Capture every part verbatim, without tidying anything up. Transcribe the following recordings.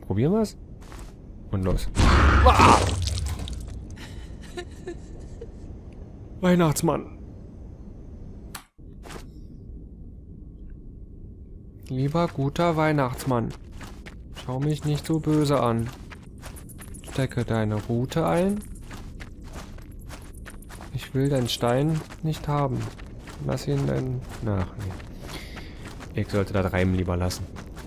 probieren wir es. Und los. Ah! Weihnachtsmann. Lieber guter Weihnachtsmann. Schau mich nicht so böse an. Stecke deine Rute ein. Ich will den Stein nicht haben. Lass ihn dann... Ach, nee. Ich sollte das Reimen lieber lassen.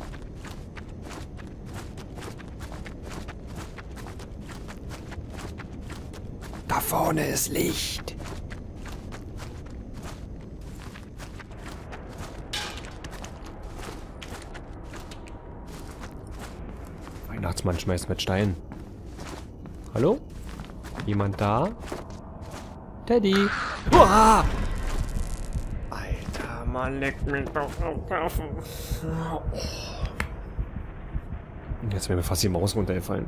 Da vorne ist Licht. Weihnachtsmann schmeißt mit Steinen. Hallo? Jemand da? Teddy! Uah! Alter, Mann, leck mich doch auf Waffen. Jetzt wäre mir fast die Maus runtergefallen.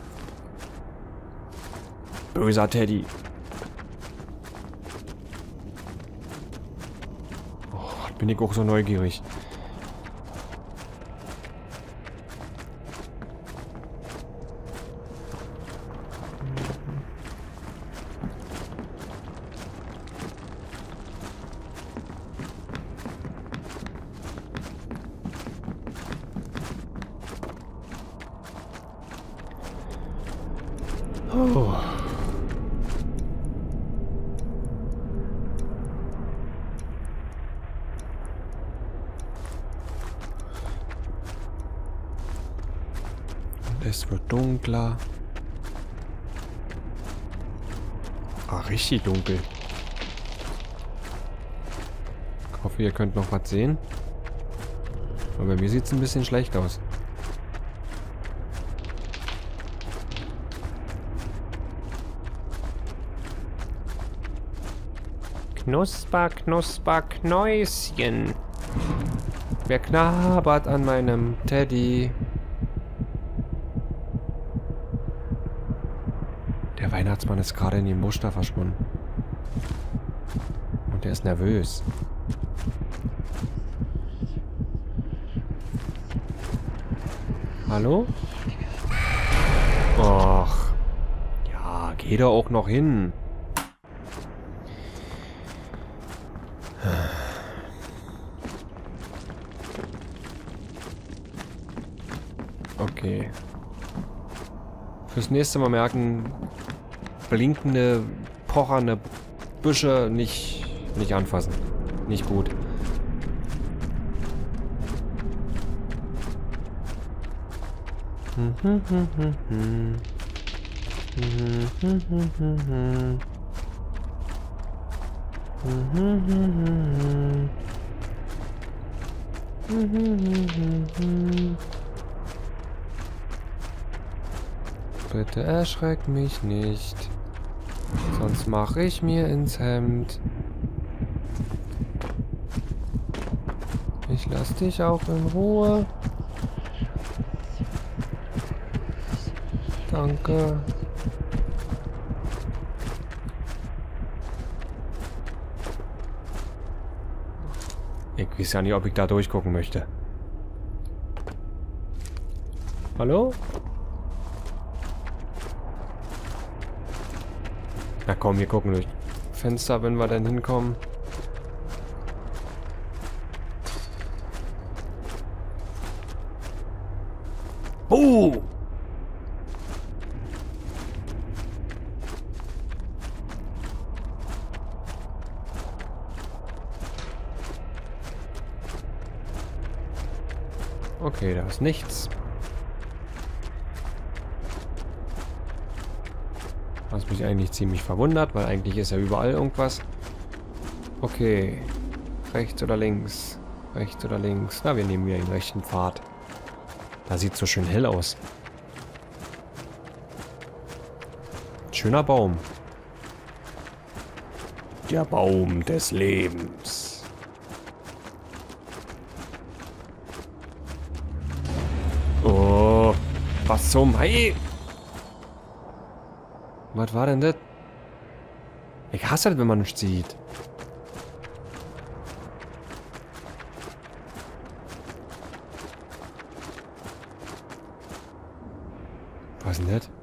Böser Teddy. Oh, bin ich auch so neugierig. Oh. Und es wird dunkler. Ah, richtig dunkel. Ich hoffe, ihr könnt noch was sehen. Aber bei mir sieht es ein bisschen schlecht aus. Knusper, knusper, Knäuschen. Wer knabbert an meinem Teddy? Der Weihnachtsmann ist gerade in den Busch da verschwunden. Und er ist nervös. Hallo? Och. Ja, geh da auch noch hin. Okay. Fürs nächste Mal merken, blinkende, pochernde Büsche nicht, nicht anfassen. Nicht gut. Bitte erschreck mich nicht, sonst mache ich mir ins Hemd. Ich lass dich auch in Ruhe. Danke. Ich weiß ja nicht, ob ich da durchgucken möchte. Hallo? Na komm, wir gucken durch Fenster, wenn wir dann hinkommen. Oh! Okay, da ist nichts. Was mich eigentlich ziemlich verwundert, weil eigentlich ist ja überall irgendwas. Okay. Rechts oder links? Rechts oder links? Na, wir nehmen wieder den rechten Pfad. Da sieht es so schön hell aus. Schöner Baum. Der Baum des Lebens. Oh, was zum Hey! Was war denn das? Ich hasse das, wenn man nichts sieht. Was ist denn das?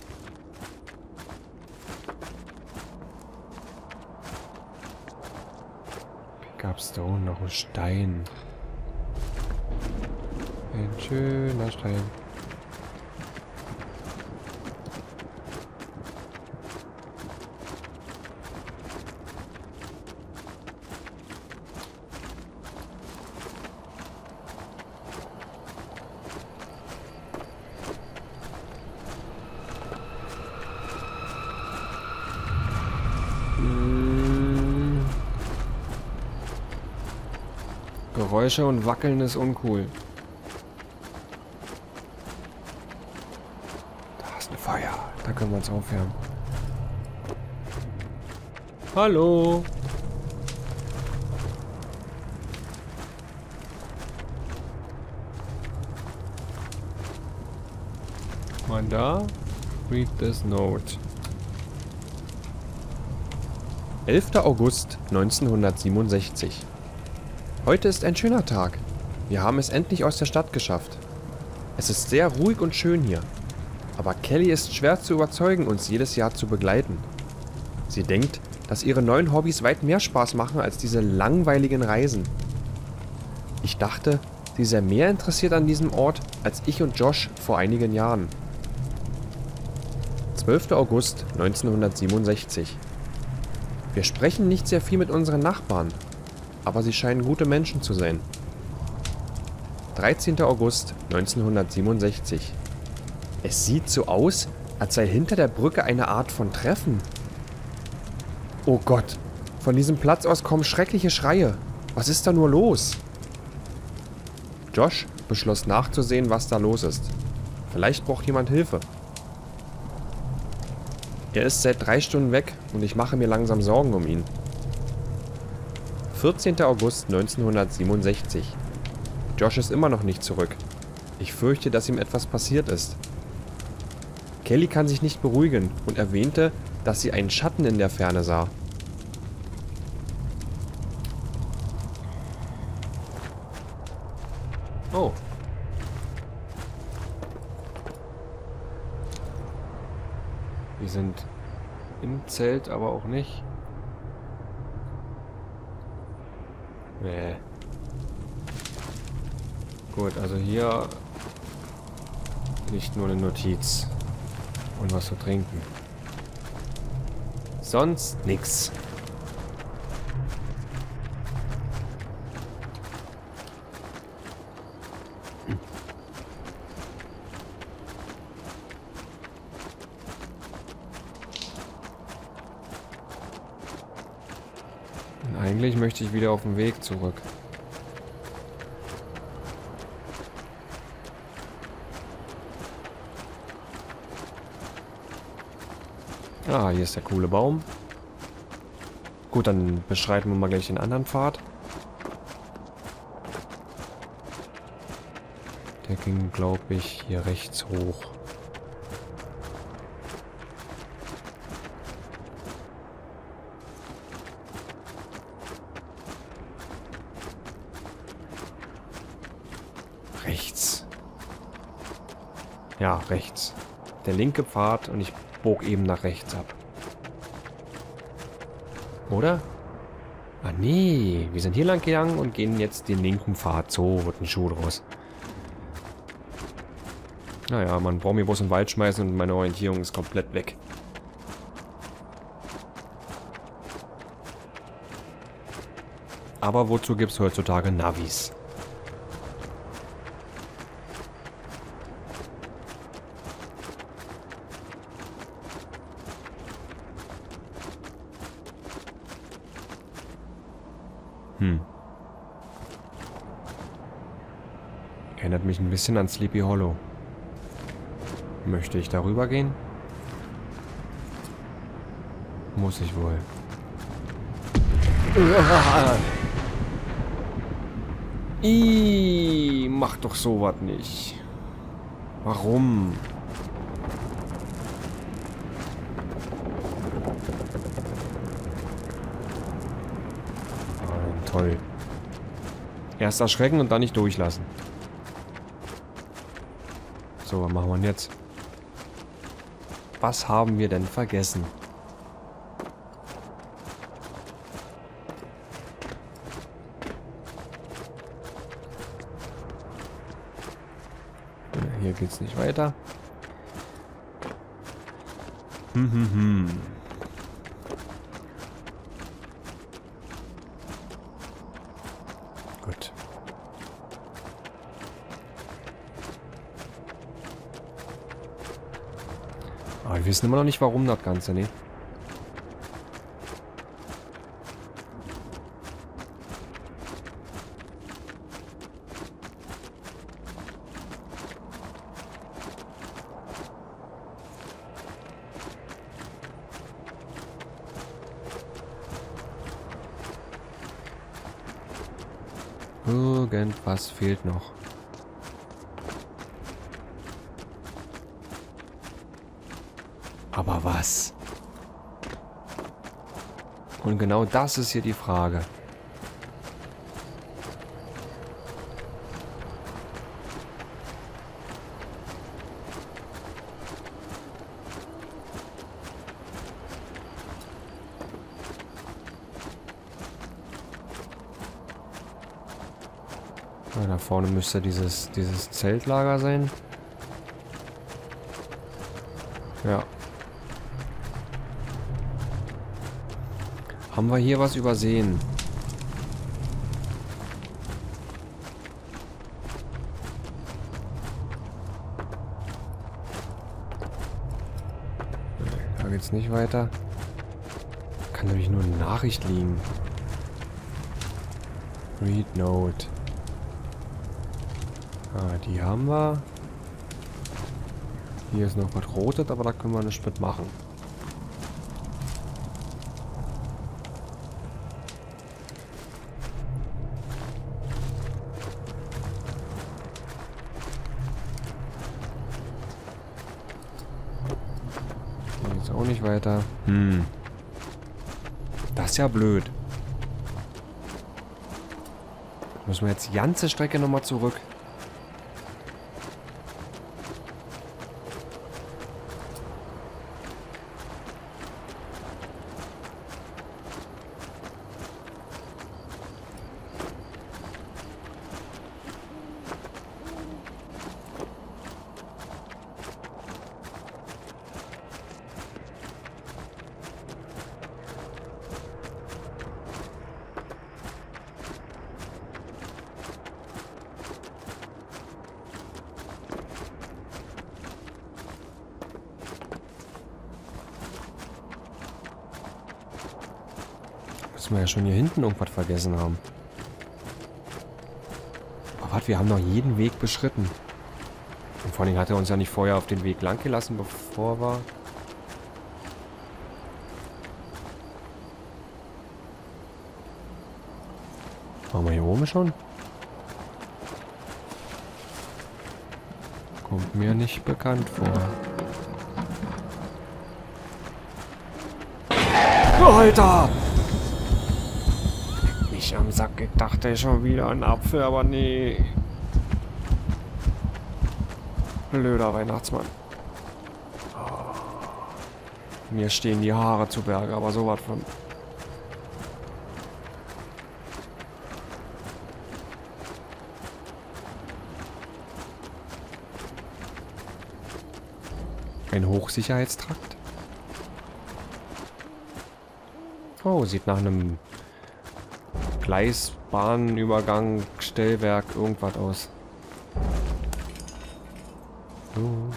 Pickup Stone, noch ein Stein. Ein schöner Stein. Geräusche und Wackeln ist uncool. Da ist ein Feuer. Da können wir uns aufwärmen. Hallo. Mal da. Read this note. elfter August neunzehnhundertsiebenundsechzig. Heute ist ein schöner Tag. Wir haben es endlich aus der Stadt geschafft. Es ist sehr ruhig und schön hier. Aber Kelly ist schwer zu überzeugen, uns jedes Jahr zu begleiten. Sie denkt, dass ihre neuen Hobbys weit mehr Spaß machen als diese langweiligen Reisen. Ich dachte, sie sei mehr interessiert an diesem Ort als ich und Josh vor einigen Jahren. zwölfter August neunzehnhundertsiebenundsechzig. Wir sprechen nicht sehr viel mit unseren Nachbarn, aber sie scheinen gute Menschen zu sein. dreizehnter August neunzehnhundertsiebenundsechzig. Es sieht so aus, als sei hinter der Brücke eine Art von Treffen. Oh Gott, von diesem Platz aus kommen schreckliche Schreie. Was ist da nur los? Josh beschloss nachzusehen, was da los ist. Vielleicht braucht jemand Hilfe. Er ist seit drei Stunden weg und ich mache mir langsam Sorgen um ihn. vierzehnter August neunzehnhundertsiebenundsechzig. Josh ist immer noch nicht zurück. Ich fürchte, dass ihm etwas passiert ist. Kelly kann sich nicht beruhigen und erwähnte, dass sie einen Schatten in der Ferne sah. Oh. Wir sind im Zelt, aber auch nicht. Nee. Gut, also hier liegt nur eine Notiz. Und was zu trinken. Sonst nix. Und eigentlich möchte ich wieder auf den Weg zurück. Ah, hier ist der coole Baum. Gut, dann beschreiten wir mal gleich den anderen Pfad. Der ging, glaube ich, hier rechts hoch. Rechts. Ja, rechts. Der linke Pfad und ich bog eben nach rechts ab. Oder? Ah nee, wir sind hier lang gegangen und gehen jetzt den linken Pfad. So wird ein Schuh draus. Naja, man braucht mir bloß in den Wald schmeißen und meine Orientierung ist komplett weg. Aber wozu gibt es heutzutage Navis? Hm. Erinnert mich ein bisschen an Sleepy Hollow. Möchte ich darüber gehen? Muss ich wohl. Ih, mach doch sowas nicht. Warum? Toll. Erst erschrecken und dann nicht durchlassen. So, was machen wir denn jetzt? Was haben wir denn vergessen? Hier geht's nicht weiter. Hm, hm, hm. Gut. Aber wir wissen immer noch nicht, warum das Ganze, ne? Irgendwas fehlt noch. Aber was? Und genau das ist hier die Frage. Ja, da vorne müsste dieses, dieses Zeltlager sein. Ja. Haben wir hier was übersehen? Da geht's nicht weiter. Kann nämlich nur eine Nachricht liegen. Read Note. Ah, die haben wir. Hier ist noch was Rotes, aber da können wir nichts mitmachen. Hier geht's auch nicht weiter. Hm. Das ist ja blöd. Müssen wir jetzt die ganze Strecke nochmal zurück. Müssen wir ja schon hier hinten irgendwas vergessen haben. Aber warte, wir haben noch jeden Weg beschritten. Und vor allem hat er uns ja nicht vorher auf den Weg lang gelassen, bevor wir... Waren wir hier oben schon? Kommt mir nicht bekannt vor. Alter! Ich am Sack, ich dachte schon wieder an Apfel, aber nee. Blöder Weihnachtsmann. Oh. Mir stehen die Haare zu Berge, aber sowas von. Ein Hochsicherheitstrakt. Oh, sieht nach einem Gleisbahnübergang, Stellwerk, irgendwas aus. Oh.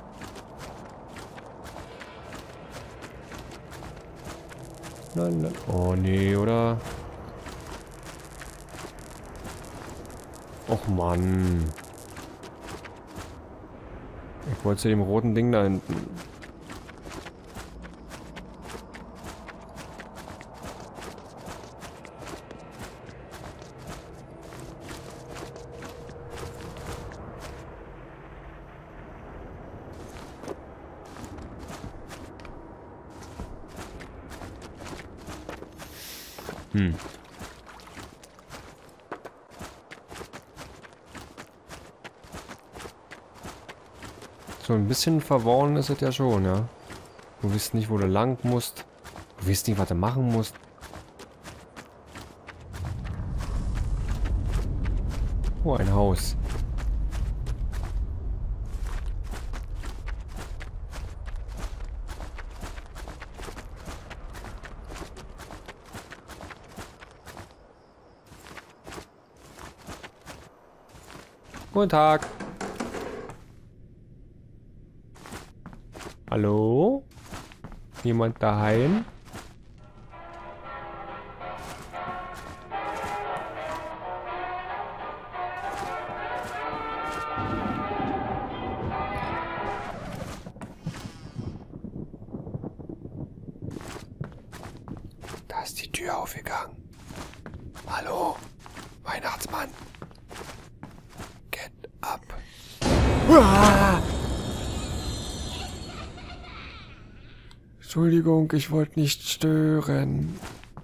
Nein, nein. Oh nee, oder? Och Mann. Ich wollte zu dem roten Ding da hinten. Hm. So ein bisschen verworren ist es ja schon, ja. Du weißt nicht, wo du lang musst. Du weißt nicht, was du machen musst. Oh, ein Haus. Guten Tag. Hallo? Jemand daheim? Da ist die Tür aufgegangen. Hallo, Weihnachtsmann. Get up. Ah! Entschuldigung, ich wollte nicht stören.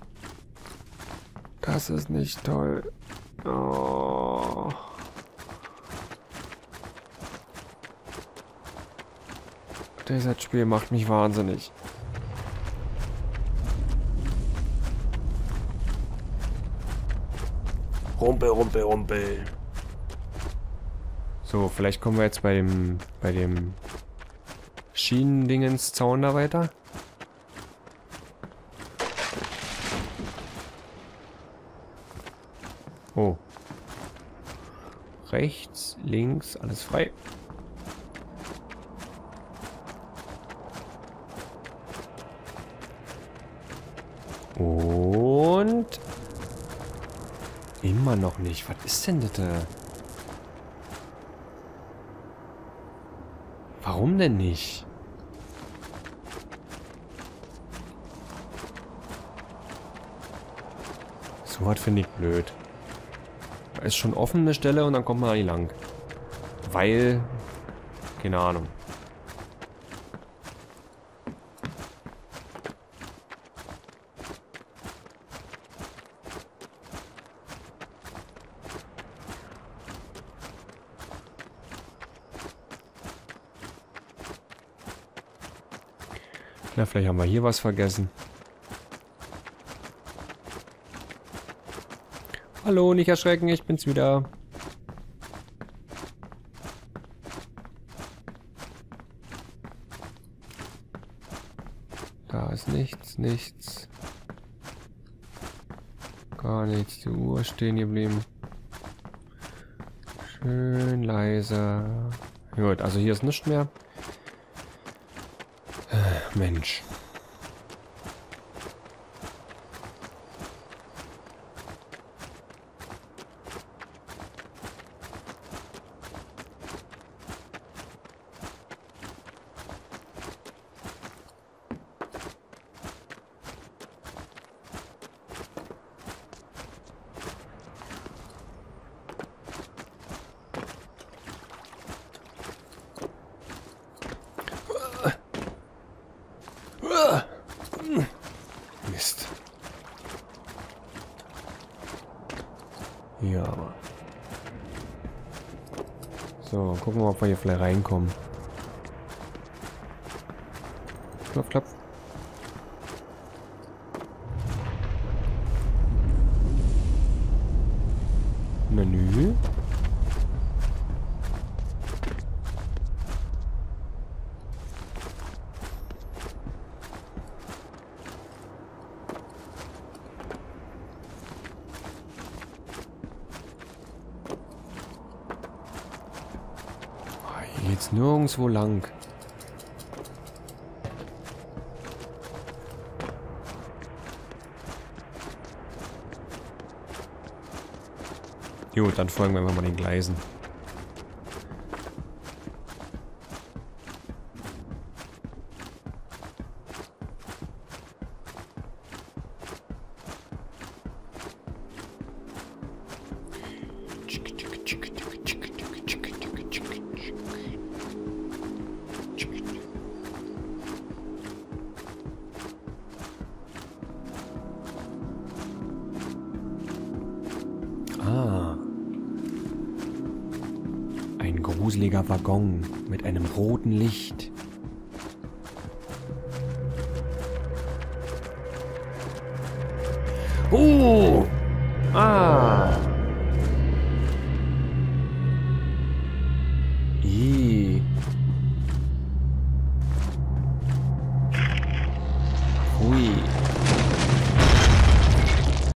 Das ist nicht toll. Oh. Dieses Spiel macht mich wahnsinnig. Rumpel, rumpel, rumpel. So, vielleicht kommen wir jetzt bei dem, bei dem Schienendingens Zaun da weiter. Oh. Rechts, links, alles frei. Und immer noch nicht. Was ist denn das da? Warum denn nicht? So was finde ich blöd. Da ist schon offen eine Stelle und dann kommt man da nicht lang. Weil, keine Ahnung. Na, vielleicht haben wir hier was vergessen. Hallo, nicht erschrecken, ich bin's wieder. Da ist nichts, nichts. Gar nichts, die Uhr ist stehen geblieben. Schön leise. Gut, also hier ist nichts mehr. Mensch. Mist. Ja. So, gucken wir mal, ob wir hier vielleicht reinkommen. Klopf, klopf. Menü. Hier geht's nirgendwo lang. Gut, dann folgen wir mal den Gleisen. Ah. Ein gruseliger Waggon mit einem roten Licht. Uh! Ah!